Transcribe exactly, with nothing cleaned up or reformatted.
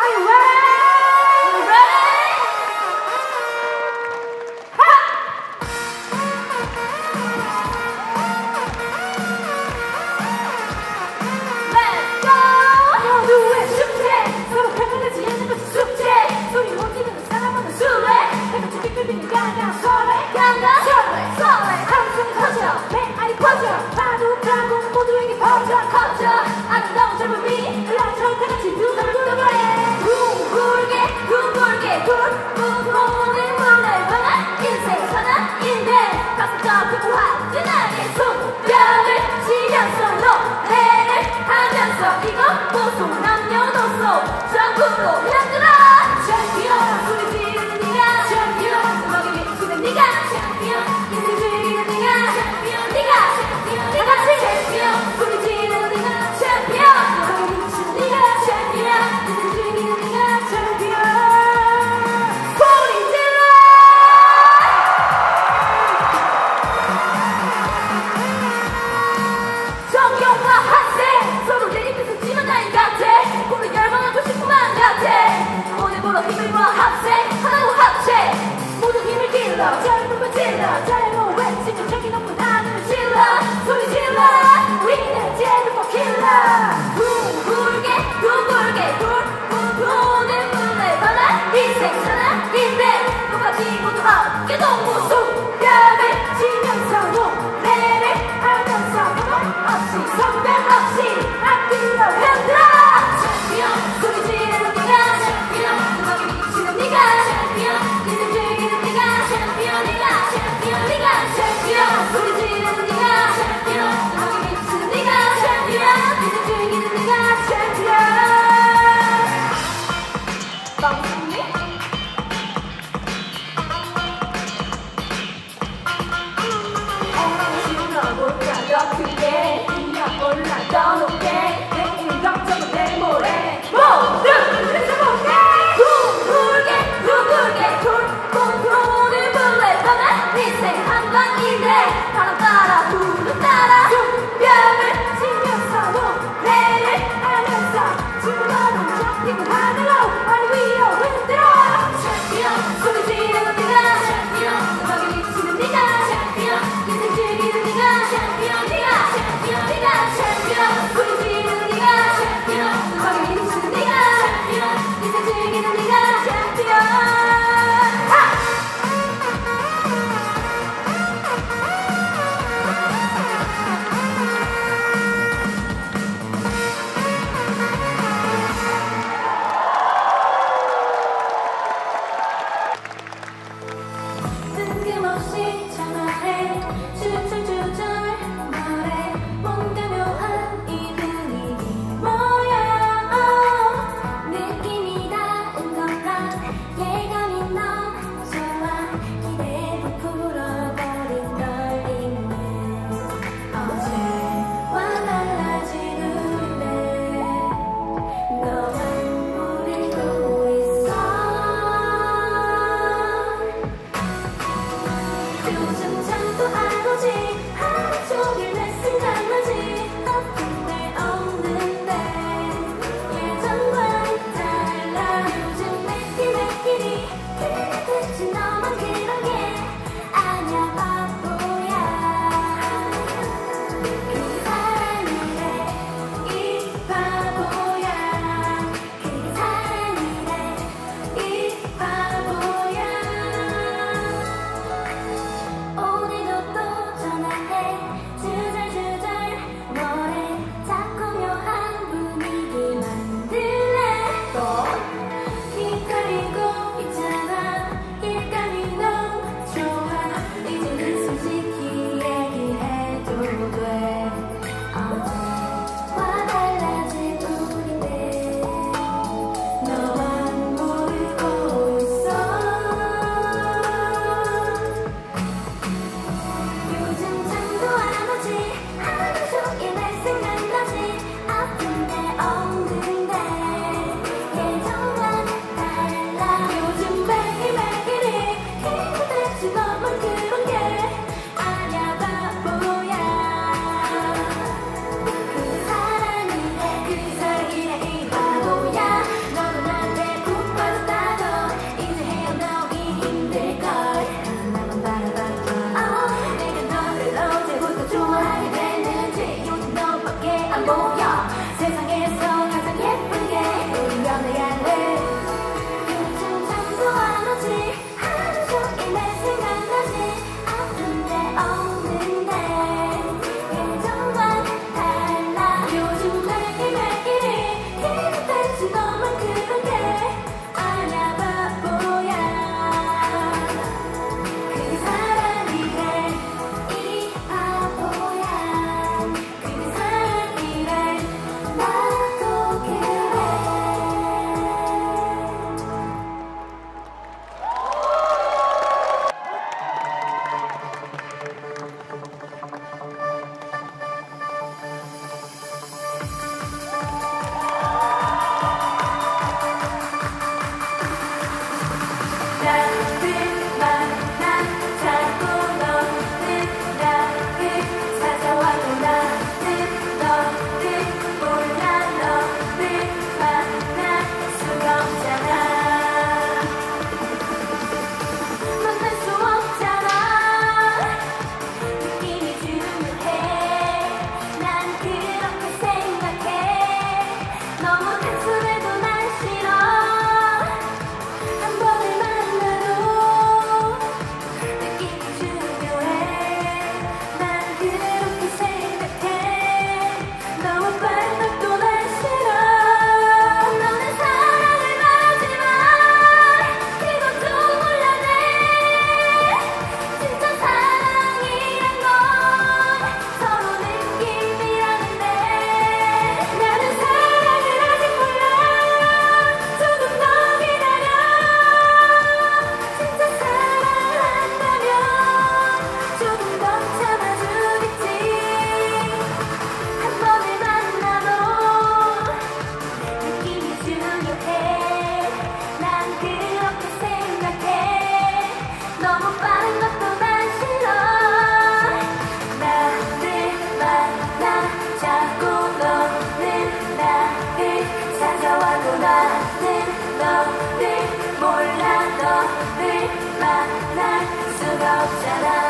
you ready? Ready? Ha! Let's go! 모두의 숙제 서로 평가되지 않는 것이 숙제 소리 못 지르는 사람은 술래 내가 죽게 끌리는 강강 설레 강강 설레 설레 함성 터져 메아리 퍼져 파도 타고 모두에게 퍼져 커져 아름다운 젊음이 나처럼 다같이 두 손을 뚫어버려 둥글게 둥글게 둥둥오는 물날 방한 인생 사나인데 가슴 접히고 화진하게 손뼉을 치면서 노래를 하면서 이거 보송 남녀노소 전국으로 흔들어 챔피언 소리 지르는 네가 챔피언 음악에 미치는 네가 챔피언 인생 즐기는 네가 챔피언 네가 챔피언 네가 같이 챔피언 소리 지르는 네가 챔피언 음악에 미치는 네가 챔피언 인생 즐기는 네가 챔피언 소리 질러 정경과 학생 서로 내 입에서 지만 나인 같아 나는 너를 몰라 너를 만날 수가 없잖아